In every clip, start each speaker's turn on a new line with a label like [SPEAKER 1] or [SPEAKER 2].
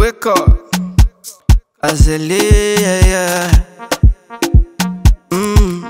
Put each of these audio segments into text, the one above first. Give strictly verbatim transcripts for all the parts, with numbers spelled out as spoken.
[SPEAKER 1] wake up. I said, yeah, yeah. Mmm.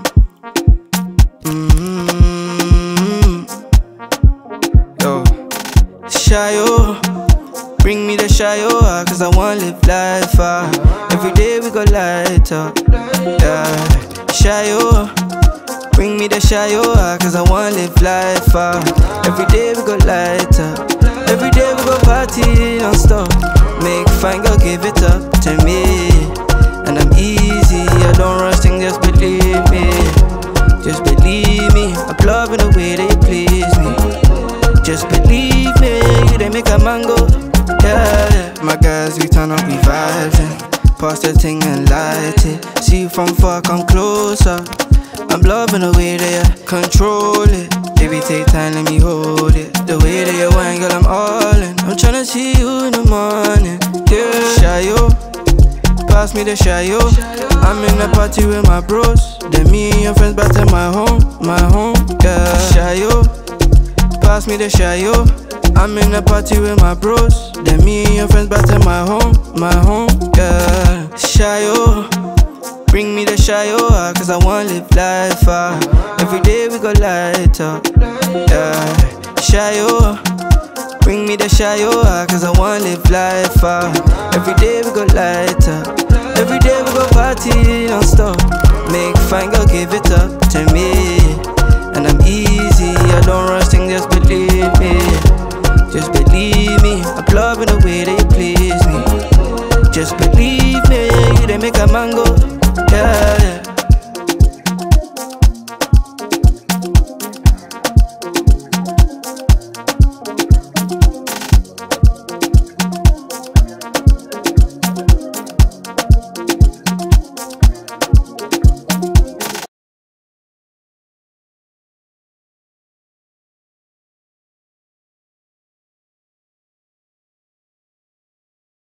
[SPEAKER 1] Mmm. Yo, Shayo, bring me the Shayo, ah, cause I wanna live life, ah. Every day we go light up, yeah. Shayo, bring me the Shayo, ah, cause I wanna live life, ah. Every day we go light up. Every day we go party non-stop. Make fine, girl, give it up to me. And I'm easy, I don't rush things, just believe me. Just believe me, I'm loving the way that you please me. Just believe me, you they make a mango, yeah. My guys, we turn up, we vibing. Pass the thing and light it. See you from far, come closer. I'm loving the way that you control it. Baby, take time, let me hold it. The way that you whine, girl, I'm all in. I'm tryna see you in the morning, yeah. Shayo, pass me the Shayo. I'm in the party with my bros. Then me and your friends back to my home, my home, yeah. Shayo, pass me the Shayo. I'm in the party with my bros. Then me and your friends back to my home, my home, yeah. Shayo, bring me the Shayo, ah, cause I wanna live life, ah. Every day we go light up, yeah. Shayo, bring me the Shayo, ah, cause I wanna live life, ah. Every day we go light up. Every day we go party non-stop. Make fine, girl, give it up to me.